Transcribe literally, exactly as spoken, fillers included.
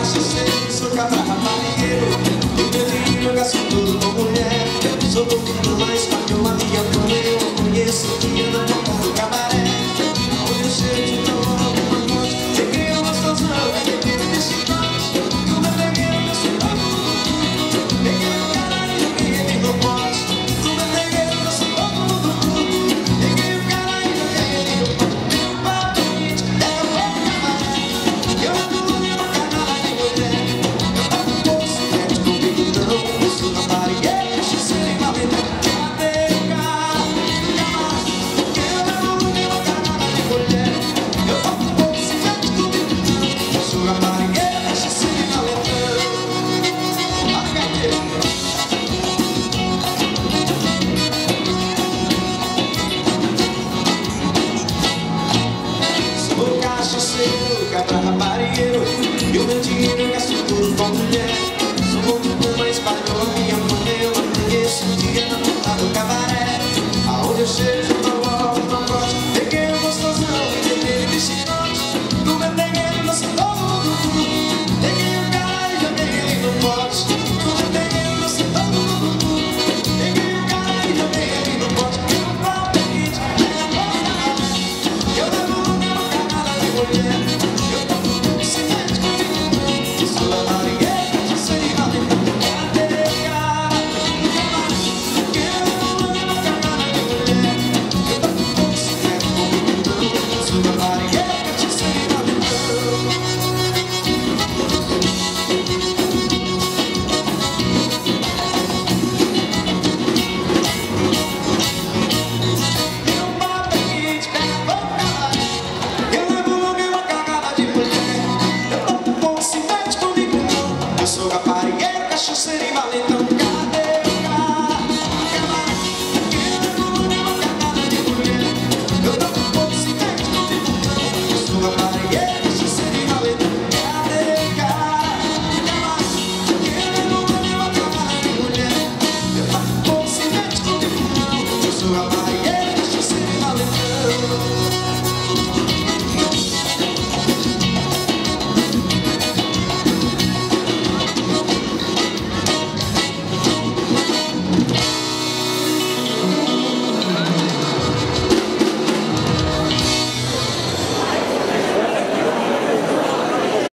cachaceiro, sou cabra raparigueiro. Eu tenho dinheiro, gasto tudo com mulher. Sou louco, mas espanhol, uma linha panela. Eu conheço o dia da boca do cabaré. Aonde eu chego, então logo uma noite. Peguei um gostosão, peguei um descitante. No meu pegueiro, meu soldado. Peguei um cara e joguei ele no pote. No meu pegueiro, meu soldado. Peguei um cara e joguei ele no pote. Meu papo quente, é o meu cabaré. Eu ando no meu canal de mulher. Eu pago o bolso, mete comigo não. Eu sou raparigueiro, deixa ser em valente. Sou cachaceiro, cabra raparigueiro. E o meu dinheiro gasto tudo com mulher. Sou muito bom, mas espalhou a minha mãe. Eu não conheço o dia na porta do cabaré. Aonde eu chego, eu não volto, não gosto. Peguei um gostosão e levei de chicote. No meu pegueiro, não sei todo mundo. Peguei um cara e joguei ele no pote. No meu pegueiro, não sei todo mundo. Peguei um cara e joguei ele no pote. Eu não falo quente, é a porta. Eu levo no meu canal de mulher.